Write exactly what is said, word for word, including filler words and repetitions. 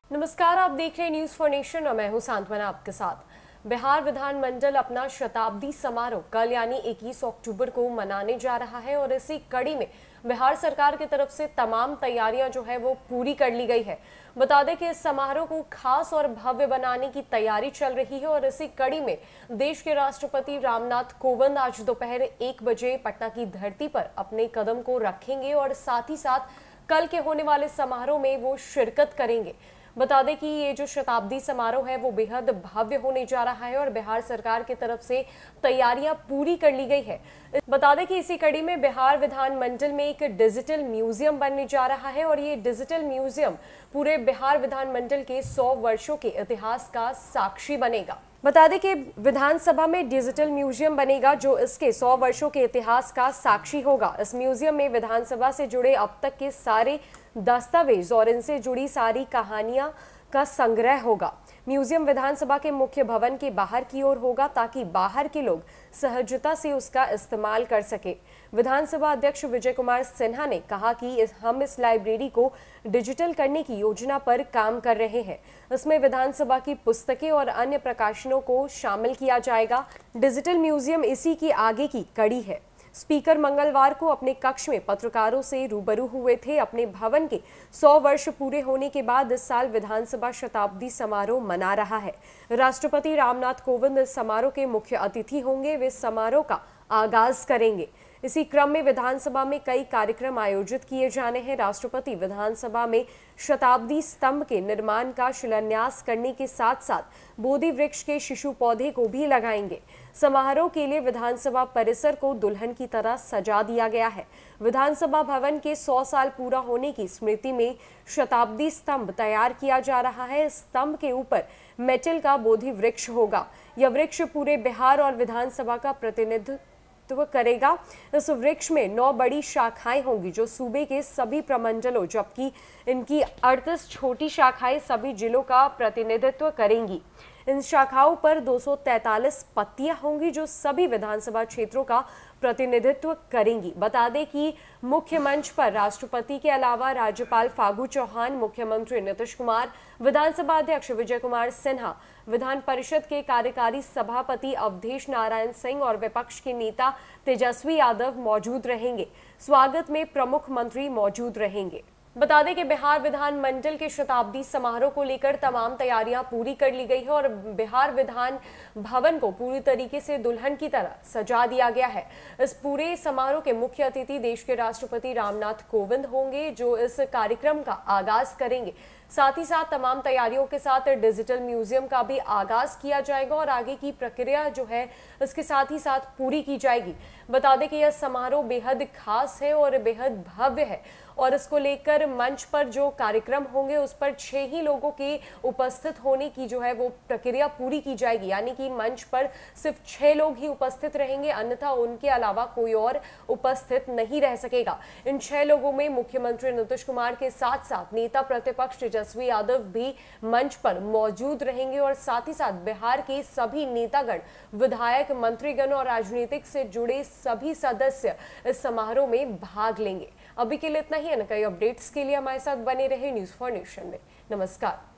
नमस्कार, आप देख रहे हैं न्यूज़ फॉर नेशन और मैं हूं सांत्वना आपके साथ। बिहार विधानमंडल अपना शताब्दी समारोह कल यानी इक्कीस अक्टूबर को मनाने जा रहा है और इसी कड़ी में बिहार सरकार की तरफ से तमाम तैयारियां जो है वो पूरी कर ली गई है। बता दें कि इस समारोह को खास और भव्य बनाने की तैयारी चल रही है और इसी कड़ी में देश के राष्ट्रपति रामनाथ कोविंद आज दोपहर एक बजे पटना की धरती पर अपने कदम को रखेंगे और साथ ही साथ कल के होने वाले समारोह में वो शिरकत करेंगे। बता दें कि ये जो शताब्दी समारोह है वो बेहद भव्य होने जा रहा है और बिहार सरकार की तरफ से तैयारियां पूरी कर ली गई है। बता दें कि इसी कड़ी में बिहार विधानमंडल में एक डिजिटल म्यूजियम बनने जा रहा है और ये डिजिटल म्यूजियम पूरे बिहार विधानमंडल के सौ वर्षों के इतिहास का साक्षी बनेगा। बता दें कि विधानसभा में डिजिटल म्यूजियम बनेगा जो इसके सौ वर्षों के इतिहास का साक्षी होगा। इस म्यूजियम में विधानसभा से जुड़े अब तक के सारे दस्तावेज और इनसे जुड़ी सारी कहानियां का संग्रह होगा। म्यूजियम विधानसभा के मुख्य भवन के बाहर की ओर होगा ताकि बाहर के लोग सहजता से उसका इस्तेमाल कर सके। विधानसभा अध्यक्ष विजय कुमार सिन्हा ने कहा कि इस, हम इस लाइब्रेरी को डिजिटल करने की योजना पर काम कर रहे हैं। इसमें विधानसभा की पुस्तकें और अन्य प्रकाशनों को शामिल किया जाएगा। डिजिटल म्यूजियम इसी की आगे की कड़ी है। स्पीकर मंगलवार को अपने कक्ष में पत्रकारों से रूबरू हुए थे। अपने भवन के सौ वर्ष पूरे होने के बाद इस साल विधानसभा शताब्दी समारोह मना रहा है। राष्ट्रपति रामनाथ कोविंद इस समारोह के मुख्य अतिथि होंगे। वे समारोह का आगाज करेंगे। इसी क्रम में विधानसभा में कई कार्यक्रम आयोजित किए जाने हैं। राष्ट्रपति विधानसभा में शताब्दी स्तंभ के निर्माण का शिलान्यास करने के साथ साथ बोधि वृक्ष के शिशु पौधे को भी लगाएंगे। समारोह के लिए विधानसभा परिसर को दुल्हन की तरह सजा दिया गया है। विधानसभा भवन के सौ साल पूरा होने की स्मृति में शताब्दी स्तंभ तैयार किया जा रहा है। स्तंभ के ऊपर मेटल का बोधि वृक्ष होगा। यह वृक्ष पूरे बिहार और विधानसभा का प्रतिनिधित्व करेगा। इस वृक्ष में नौ बड़ी शाखाएं होंगी जो सूबे के सभी प्रमंडलों, जबकि इनकी अड़तीस छोटी शाखाएं सभी जिलों का प्रतिनिधित्व करेंगी। इन शाखाओं पर दो सौ तैंतालीस पत्तियां होंगी जो सभी विधानसभा क्षेत्रों का प्रतिनिधित्व करेंगी। बता दें कि मुख्य मंच पर राष्ट्रपति के अलावा राज्यपाल फागू चौहान, मुख्यमंत्री नीतीश कुमार, विधानसभा अध्यक्ष विजय कुमार सिन्हा, विधान परिषद के कार्यकारी सभापति अवधेश नारायण सिंह और विपक्ष के नेता तेजस्वी यादव मौजूद रहेंगे। स्वागत में प्रमुख मंत्री मौजूद रहेंगे। बता दें कि बिहार विधानमंडल के शताब्दी समारोह को लेकर तमाम तैयारियां पूरी कर ली गई है और बिहार विधान भवन को पूरी तरीके से दुल्हन की तरह सजा दिया गया है। इस पूरे समारोह के मुख्य अतिथि देश के राष्ट्रपति रामनाथ कोविंद होंगे जो इस कार्यक्रम का आगाज करेंगे। साथ ही साथ तमाम तैयारियों के साथ डिजिटल म्यूजियम का भी आगाज किया जाएगा और आगे की प्रक्रिया जो है इसके साथ ही साथ पूरी की जाएगी। बता दें कि यह समारोह बेहद खास है और बेहद भव्य है और इसको लेकर मंच पर जो कार्यक्रम होंगे उस पर छह ही लोगों के उपस्थित होने की जो है वो प्रक्रिया पूरी की जाएगी, यानी कि मंच पर सिर्फ छह लोग ही उपस्थित रहेंगे, अन्यथा उनके अलावा कोई और उपस्थित नहीं रह सकेगा। इन छह लोगों में मुख्यमंत्री नीतीश कुमार के साथ साथ नेता प्रतिपक्ष तेजस्वी यादव भी मंच पर मौजूद रहेंगे और साथ ही साथ बिहार के सभी नेतागण, विधायक, मंत्रीगण और राजनीतिक से जुड़े सभी सदस्य इस समारोह में भाग लेंगे। अभी के लिए इतना ही है। कई अपडेट्स के लिए हमारे साथ बने रहे न्यूज़ फॉर नेशन में। नमस्कार।